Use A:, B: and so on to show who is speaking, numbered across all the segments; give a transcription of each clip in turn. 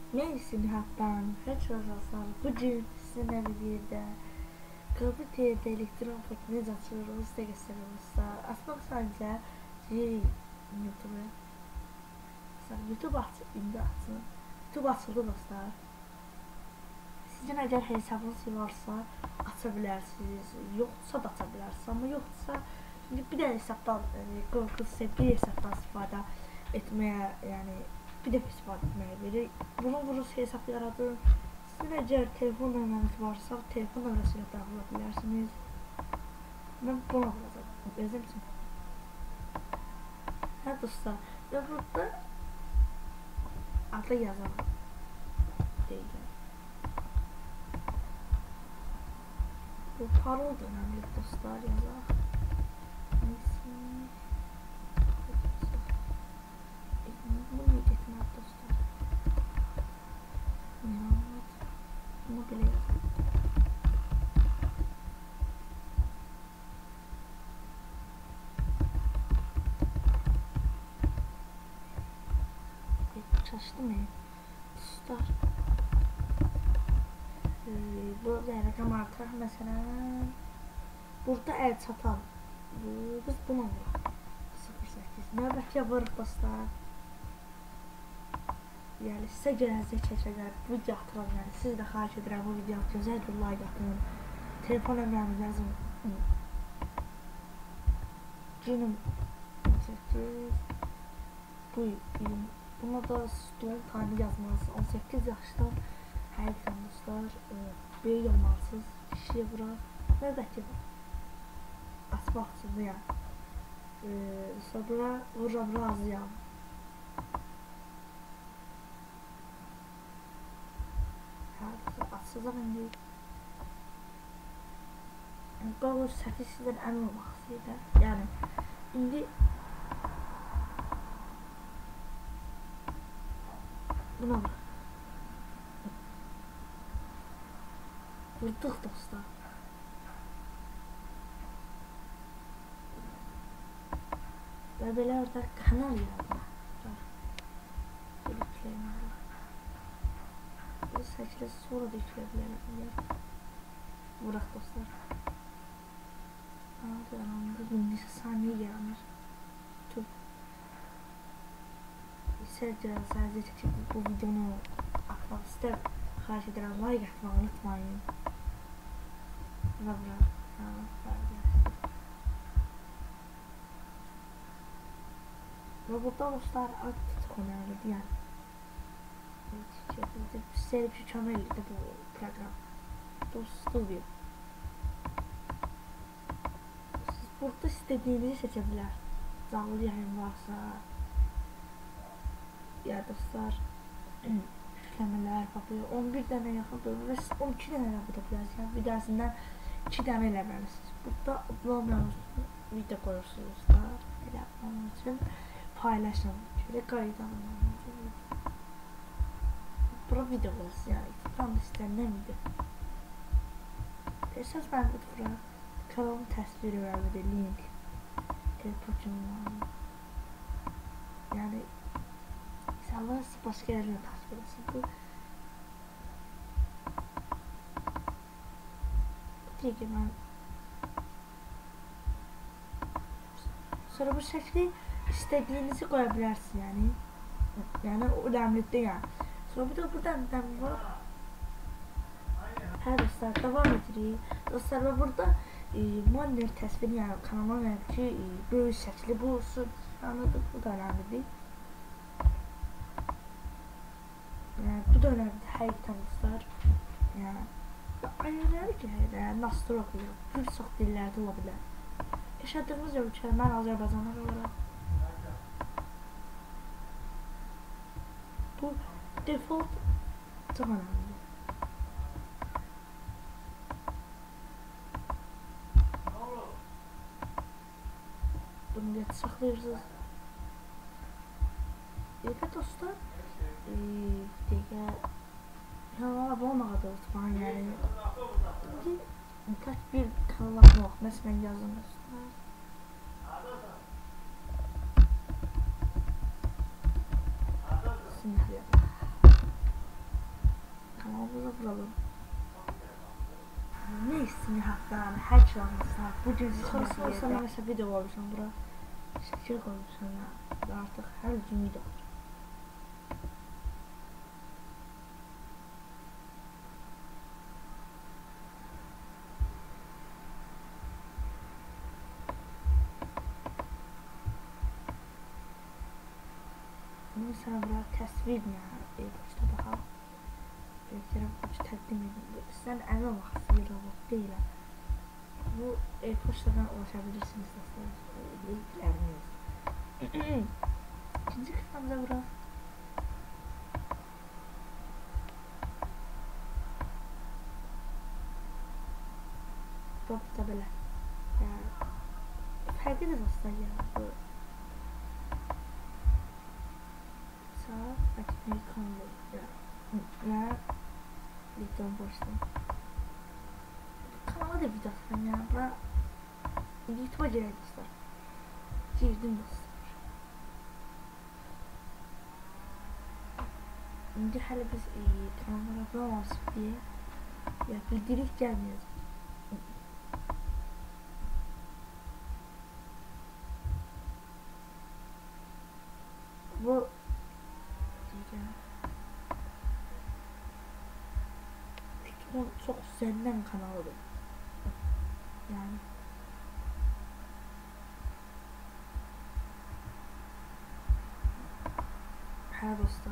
A: Neyse Nihat'tan herkese dostlar. Bugün sizinle birlikte KBT'de elektron fakir necə açılır sizə göstərirəm. Açmaq sadəcə YouTube'a. YouTube indi açın. YouTube açıldı dostlar. Sizin əgər hesabınız varsa aça bilərsiniz. Yoxsa da aça bilərsiniz. Amma yoxsa bir də hesabdan bir hesabdan istifadə etməyə, yəni bir dəfə istifadə etməyə verir. Bunu hesab yaradın. Sizin əgər telefon nömrəniz varsa, telefon nömrəsi ilə daxil ola bilərsiniz. Mən buna vuracağım. Özüm üçün. Hə dostlar, və burada adı yazalım. Deyəcəm. Bu parol da önemli dostlar, yazaq. Bunu getmək dostlar. Bunu belə yazaq. Çalışdı mı? Dostlar. Burada rəqəm artıq məsələn burada əl çatan biz buna vuraq 08 növbətiyə varıq dostlar. Yəni sizə gələcək çəkəcək video atıram, yəni siz də xahiş edirəm bu video gözəl bir like atın, telefon nömrənizi yazın. Günüm 18 bu il buna da doğum tarixini yazmalısınız. 18 yaşdan həqiqətən dostlar böyük olmalısınız. Kişiyə vura növbəti açmaq üçün yəni sonra vururam razıyam. Açacaq indi. Qalır səthi sizdən əmin olmaq istəyir. Yəni indi buna vuraq. Vurduk dostlar. Ve böyle orada kanal yazdı. Bu şekilde sonra da yükleyebilirim. Vuraq dostlar. Anladım. Bir saniye yaranır. Tüm. Sadece çekip bu videonu atmak isterim. Xahiş edirəm, like atmağı unutmayın. Və bura və burada dostlar aktif önemlidir yəni. Sizə bir köməkdir bu proqram. Bu studio. Siz burada istədiyinizi seçə bilərsiniz. Canlı yayın varsa ya dostlar yükləmələr yapıyor. 11 dənə yaxındır və 12 dənə yapıda bilərsiniz. Yəni bir dərsindən 2 dənə eləməlisiniz. Burada uploadlamışsınız, video qoyursunuz da. Elə onun üçün paylaşın. Şöyle qayıdan bura video qoyursunuz. Yəni tam istənilən video. Əsas məndə bura kanalın təsviri var və link. Telefonum. Yəni İnsanlar başka yerlerine takip edersin. Bu diye ki ben sonra bu şekli istediğinizi koyabilirsin yani. Yani o önemlidir yani. Sonra bir de buradan var. Her dostlar devam edirik. Dostlar ve burada monitor təsviri yani kanalın ki böyük şəkli bu olsun. Anladık, bu da önemlidir. Yani bu da önemli həqiqətən dostlar. Yəni ayırır ki, nasıl oxuyur. Bir çox dillərdə ola bilər. Yaşadığımız ölkə, mən Azərbaycanlı olaraq bu default çox önemli. Bunu da saxlayırsınız. Evet dostlar. Digər kanala abunə olmağı da unutmayın yəni. Tək bir kanala abunə olmaq. Məsələn yazın dostlar. Bismillah. vuralım. Neyse hatta her şey olmasa bugün sonrası olsa ben mesela video olmuşum bura. Şekil koymuşum ya. Artık her gün video olur. Mesela bura təsvir yani başta daha Kerem Koç təqdim edildi. Sizdən əmin olmaq istəyirəm, deyiləm. Bu e-poçtadan ulaşabilirsiniz dostlar. Linkləriniz. İkinci kanalda bura. Bak da belə. Yəni fərqlidir dostlar ya. Bu açmayı kanalda. Və videom başladım. Kanala da video atacağım ya. Bura YouTube'a girək dostlar. Girdim dostlar. İndi hələ biz kanallara abunə olmasın deyə ya bildirik gəlməyəcək. Bu çok senden kanalıdır. Yani her dostlar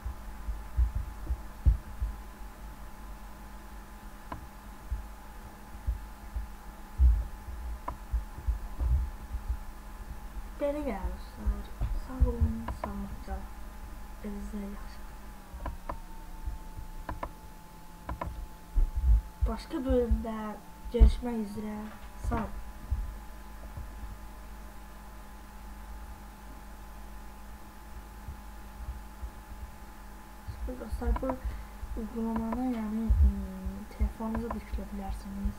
A: belə gəlir dostlar. Sağ olun, sağlıqla. Elinizə yaxşı. Başka bölümde görüşmek üzere. Sağ olun. Dostlar bu uygulamanı yani telefonunuza da yükleyebilirsiniz.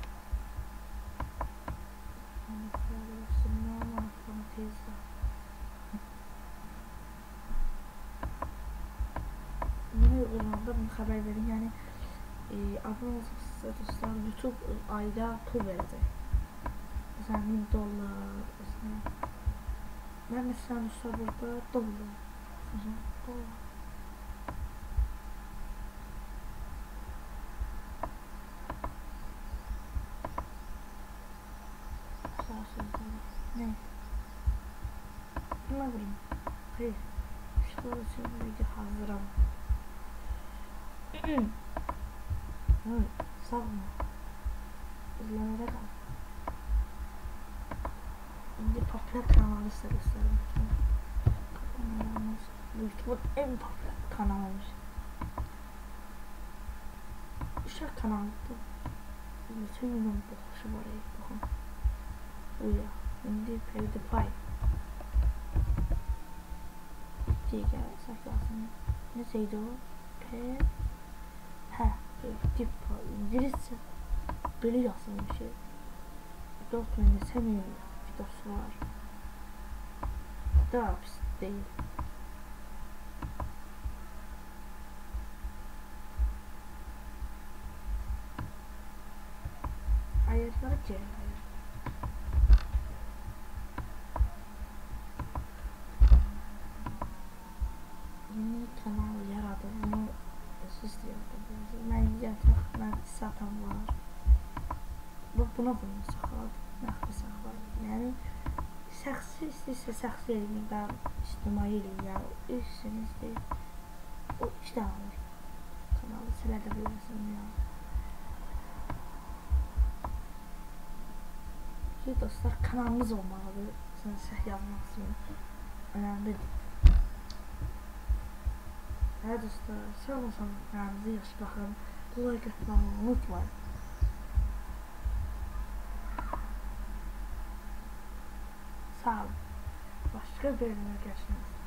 A: Yine uygulamada bunu haber verin yani. Abone olursanız dostlar YouTube ayda pul verecek. Mesela $1000 ben mesela dostlar burada dolar. Ne? Buna vurayım. Hayır. Şurada şimdi hazırım. Evet, sağ olun. İzlemede kal. Şimdi popüler kanalı size göstereyim. Bu YouTube'un en popüler kanalıymış. Uşak kanalı bu. Bütün milyon bakışı var ya. Bakın. Bu ya. Şimdi PewDiePie. Diye saklasın. Neseydi o? Tip İngilizce böyle yazılmış şey. 4000 desemiyorum videosu var. Daha pis değil. Ayarlara gelin. Yeni kanal yaradım. Bunu siz diyorsunuz. Ben yatak, ben satan var. Buna bunu saxladım. Nəxli saxladım. Yəni şəxsi istəyirsə şəxsi eləyim, ben ictimai eləyim. Yəni işiniz deyil. O işte alır. Kanalı silə də bilirsin ya. Ki dostlar kanalımız olmalıdır. Sən səhv yazmaq üçün önemlidir. Hə dostlar, sağ olun, kanalınızı yaxşı baxın. Like atmayı unutmayın. Sağ olun. Başka bölümde görüşürüz.